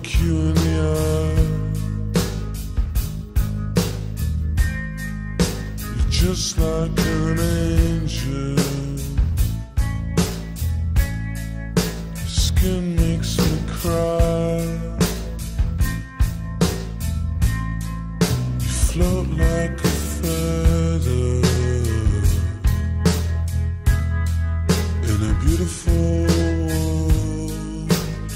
you in the eye. You're just like an angel. Your skin makes me cry. You float like a feather in a beautiful world.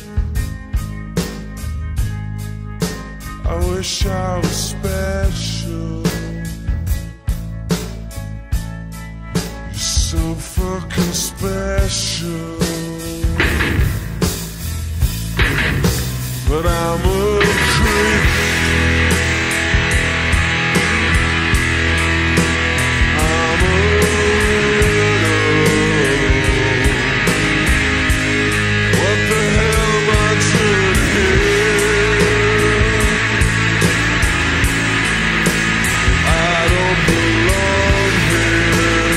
I wish I was special. You're so fucking special. But I'm a creep. I'm a widow. What the hell am I doing here? I don't belong here.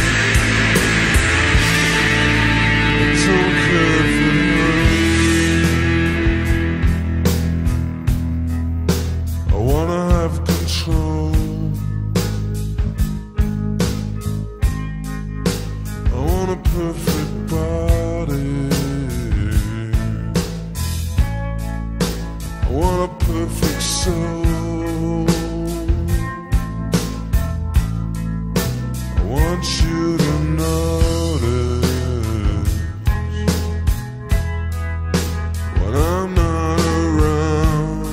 I don't care for you. I wanna have control. I want a perfect body. I want a perfect soul. I want you to notice when I'm not around.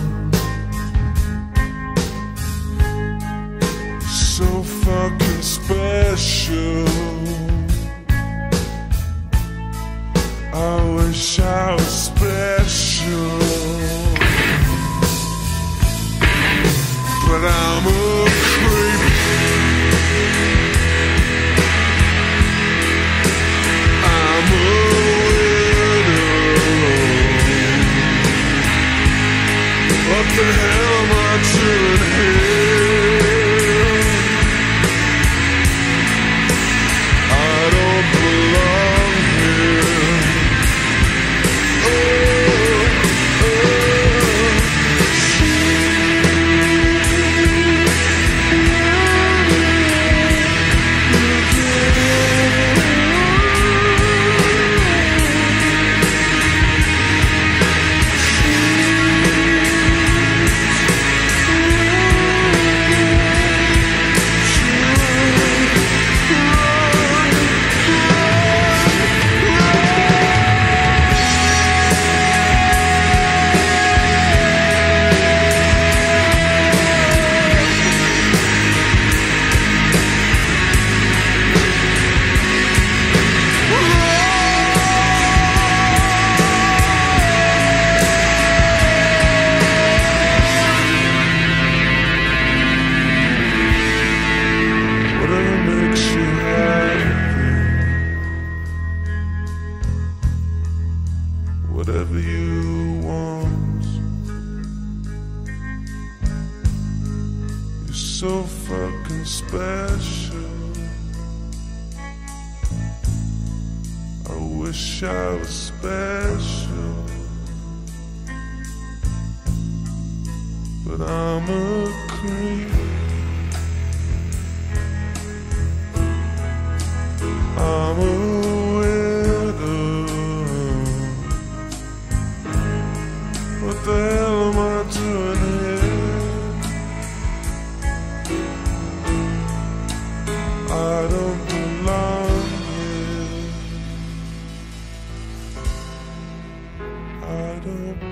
So fucking special. I wish I was special. But I'm a creep. I'm a widow. What the hell am I doing here? I don't belong here. Whatever you want. You're so fucking special. I wish I was special. But I'm a creep. I'm a what the hell am I doing here? I don't belong here. I don't